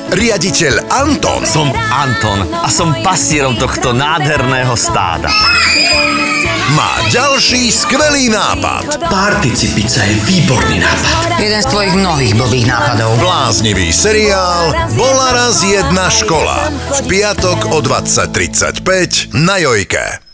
Riaditeľ Anton Som Anton a som pastierom tohto nádherného stáda. má ďalší skvelý nápad. Partyci pizza je výborný nápad. Jeden z tvojich mnohých blbých nápadov. Bláznivý seriál Bola raz jedna škola. V piatok o 20:35 na Jojke.